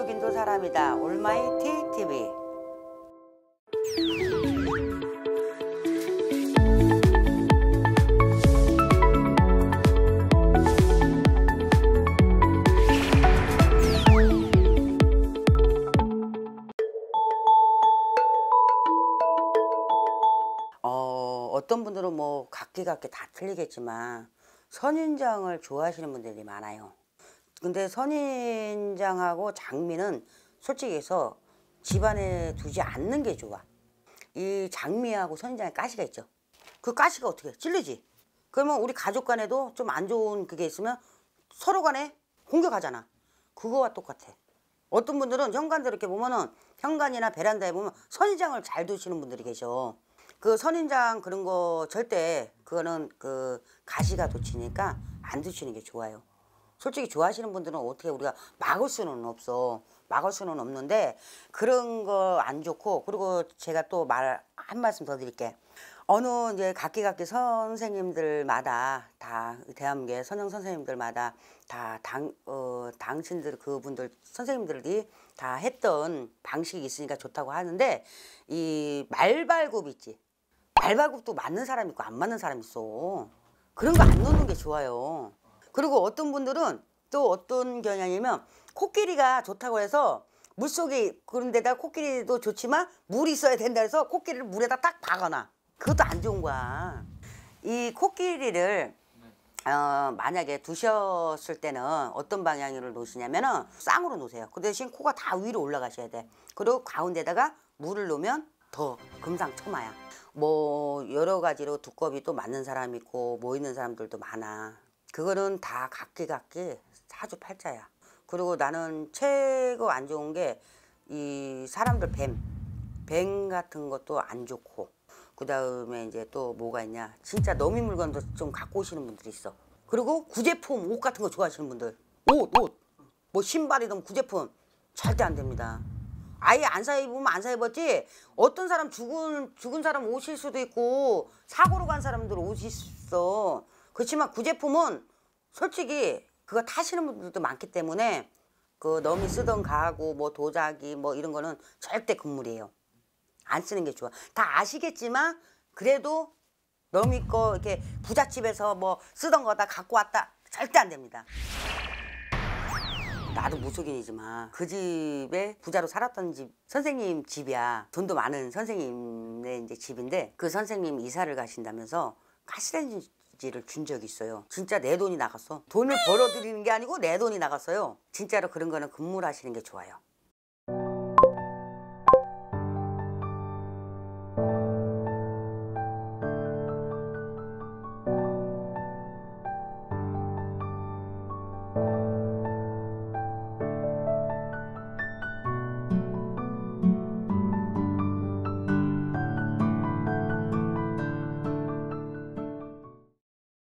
무속인도 사람이다. 올마이티 TV. 어떤 분들은 뭐 각기 다 틀리겠지만 선인장을 좋아하시는 분들이 많아요. 근데 선인장하고 장미는 솔직히 해서 집안에 두지 않는 게 좋아. 이 장미하고 선인장에 가시가 있죠. 그 가시가 어떻게 해? 찔리지? 그러면 우리 가족 간에도 좀 안 좋은 그게 있으면 서로 간에 공격하잖아. 그거와 똑같아. 어떤 분들은 현관들 이렇게 보면은 현관이나 베란다에 보면 선인장을 잘 두시는 분들이 계셔. 그 선인장 그런 거 절대 그거는 그 가시가 돋치니까 안 두시는 게 좋아요. 솔직히 좋아하시는 분들은 어떻게 우리가 막을 수는 없어. 막을 수는 없는데 그런 거 안 좋고, 그리고 제가 또 말 한 말씀 더 드릴게. 어느 이제 각기 선생님들마다 다 대한민국의 선영 선생님들마다 다 당신들 그분들 선생님들이 다 했던 방식이 있으니까 좋다고 하는데, 이 말발굽 있지. 말발굽도 맞는 사람 있고 안 맞는 사람 있어. 그런 거 안 놓는 게 좋아요. 그리고 어떤 분들은 또 어떤 경향이면 코끼리가 좋다고 해서 물속에 그런 데다 코끼리도 좋지만 물이 있어야 된다 해서 코끼리를 물에다 딱 박아놔. 그것도 안 좋은 거야. 이 코끼리를 만약에 두셨을 때는 어떤 방향으로 놓으시냐면은 쌍으로 놓으세요. 그 대신 코가 다 위로 올라가셔야 돼. 그리고 가운데다가 물을 놓으면 더 금상첨화야. 뭐 여러 가지로 두꺼비 또 맞는 사람 있고 뭐 있는 사람들도 많아. 그거는 다 각기 사주팔자야. 그리고 나는 최고 안 좋은 게 이 사람들 뱀 같은 것도 안 좋고, 그 다음에 이제 또 뭐가 있냐, 진짜 너미 물건도 좀 갖고 오시는 분들이 있어. 그리고 구제품 옷 같은 거 좋아하시는 분들, 옷 뭐 신발이든 구제품 절대 안 됩니다. 아예 안 사 입으면 안 사 입었지. 어떤 사람 죽은 사람 옷일 수도 있고 사고로 간 사람들 옷이 있어. 그렇지만 구제품은 솔직히 그거 타시는 분들도 많기 때문에 그 너미 쓰던 가구 뭐 도자기 뭐 이런 거는 절대 금물이에요. 안 쓰는 게 좋아. 다 아시겠지만 그래도 너미 거 이렇게 부잣집에서 뭐 쓰던 거 다 갖고 왔다, 절대 안 됩니다. 나도 무속인이지만 그 집에 부자로 살았던 집 선생님 집이야. 돈도 많은 선생님의 이제 집인데, 그 선생님 이사를 가신다면서 가스레인지를 준 적이 있어요. 진짜 내 돈이 나갔어. 돈을 벌어들이는 게 아니고 내 돈이 나갔어요. 진짜로 그런 거는 금물하시는 게 좋아요.